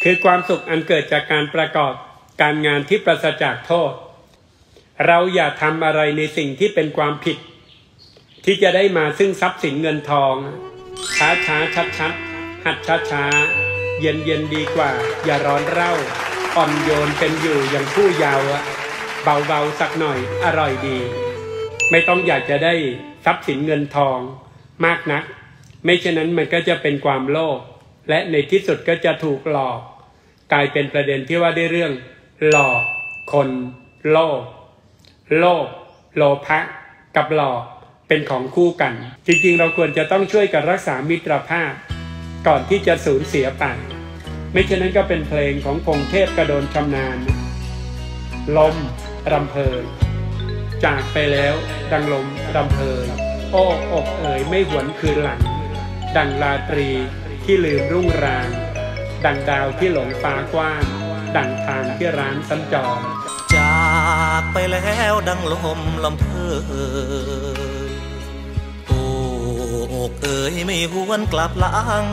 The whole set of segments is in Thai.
คือความสุขอันเกิดจากการประกอบการงานที่ปราศจากโทษเราอย่าทำอะไรในสิ่งที่เป็นความผิดที่จะได้มาซึ่งทรัพย์สินเงินทองช้าช้าชัดชัดหัดช้าช้าเย็นเย็นดีกว่าอย่าร้อนเร่าอ่อนโยนเป็นอยู่อย่างผู้เยาว์เบาๆสักหน่อยอร่อยดีไม่ต้องอยากจะได้ทรัพย์สินเงินทองมากนักไม่เช่นนั้นมันก็จะเป็นความโลภและในที่สุดก็จะถูกหลอกกลายเป็นประเด็นที่ว่าได้เรื่องหลอกคนโลภโลภะกับหลอกเป็นของคู่กันจริงๆเราควรจะต้องช่วยกันรักษามิตรภาพก่อนที่จะสูญเสียไปไม่เช่นนั้นก็เป็นเพลงของพงษ์เทพกระโดนชำนาญลมรำเพยจากไปแล้วดังลมรำเพยโอ้อกเอ๋ยไม่หวนคืนหลังดังราตรีที่ลืมรุ่งรางดังดาวที่หลงฟ้ากว้างดังทางที่ร้านสัญจรจากไปแล้วดังลมลำเพยโอ้อกเอ๋ยไม่หวนกลับหลัง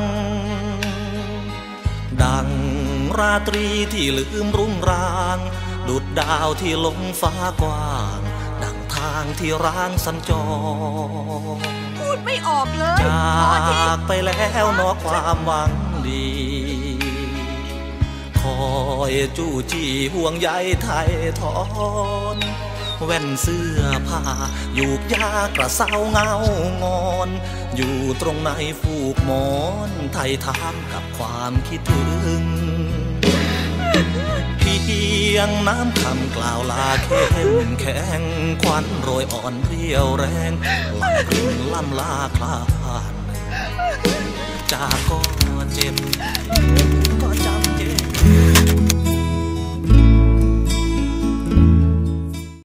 ดังราตรีที่ลืมรุ่งรางดุจดาวที่หลงฟ้ากว้างดังทางที่ร้างสัญจรพูดไม่ออกเลยจากไปแล้วนอกความหวังดีคอยจู้จี้ห่วงใยไทยทอนแว่นเสื้อผ้าอยู่ยากระเซาเงางอนอยู่ตรงในฟูกหมอนไทยถามกับความคิดถึงเพียงน้ำคำกล่าวลาเข้มแข็งควันโรยอ่อนเรียวแรงหลับกลิ่นล่ำลาคลานจากก็เจ็บก็จ